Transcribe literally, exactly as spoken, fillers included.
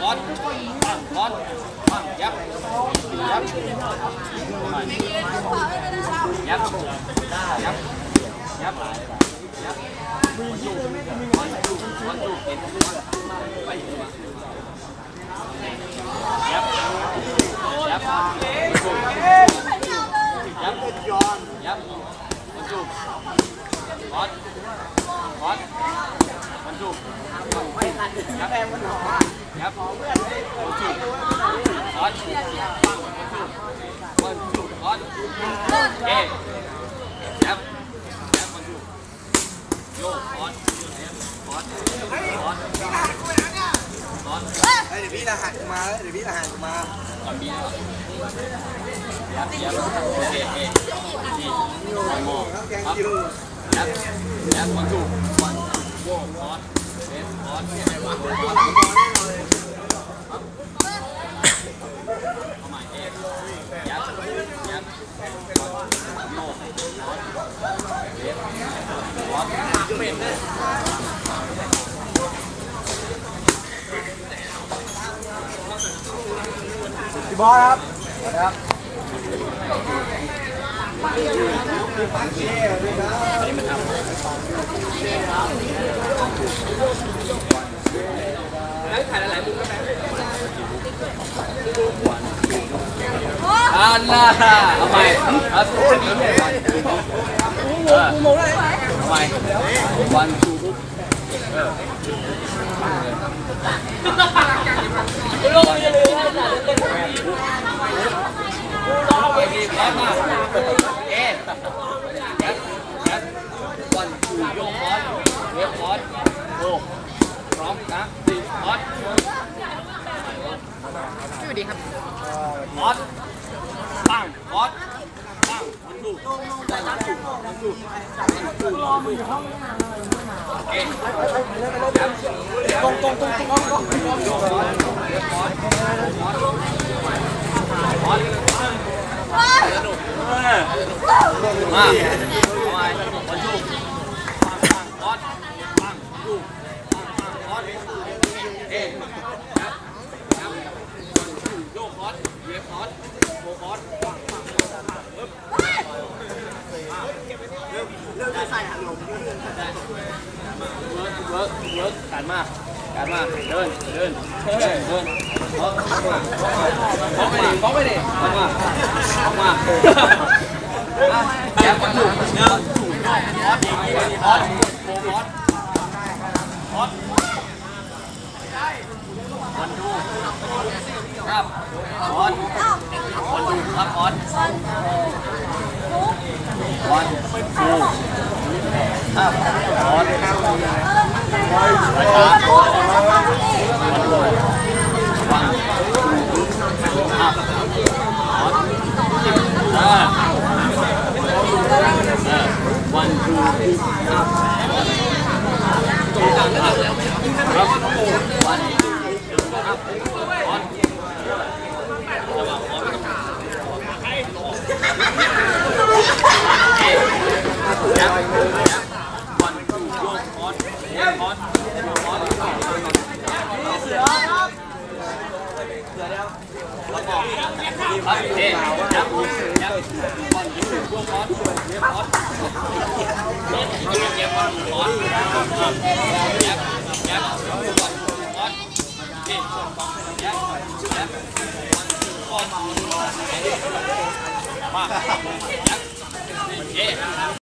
อนคอนยับยับยับยับยับยับวันจูวันจูวันจูเห็นไปยับยับยับย้อนยับวันจูคอนคอนวันจูไม่ทันยับแอมมันหอยับวันจูคอนวันจูคอนเอยับยับวันจูโยคอนคอนคอนคอนเดี๋ยวพี่ละหันมาเดี๋ยวพี่ละหันมาตอนนี้ยับยับเอเอดีมองครับยับยับวันจูวันโยคอนเอสคอนอะไรวะเอาใหม่เอยับยับโยเอสคอนเป็นนะพี่บอสครับครับอันนี้มันทำแล้วถ่ายหลายมุมก็ได้อันน่ะเอาใหม่เอาสุดนี้เออเอาใหม่วันชูปุ๊บเออลงไปเลยนะจ่าเล่นแมนเอาไปดีพร้อมมาเอ๊ะยัดยัดวันชูโยคอนเวฟคอนโอ้พร้อมนะสี่คอนสวัสดีครับคอนปังคอนปังวันชูวันชูวันชูวันชูเอ๊ะตรงตรงตรงตรงตรงโยคอนเวฟคอนคอนคอนมาทำไมวันชูปังปังคอนปังชูปังปังคอนเอ๊ะยับยับวันชูโยคอนเวฟคอนโบคอนปังปังปังปึ๊บเริ่มจะใส่หันลมเวิร์กเวิร์กเวิร์กการมาการมาเดินเดินเดินเดินออกมาออกมาออกไปดิออกมาออกมาแย่วันถูกเดินถูกฮอตฮอตโบฮอตฮอตวันดูครับฮอตวันดูครับฮอตวันดูครับฮอตไปครับวันดูวันดูครับฮอตอ่าวันดูครับตรงกลางนะครับครับวันดูครับฮอตระหว่างฮอตไม่ต้องยับยับวันดูโยกฮอตโยกฮอตโยกฮอตเสือเสือเดียวแล้วก็ครับเอ๊ะยับยับวันดูโยกฮอตโยกฮอตยับวันดูฮอตยับยับวันดูฮอตเอ๊ะยับยับวันดูฮอตมายับเอ๊ะ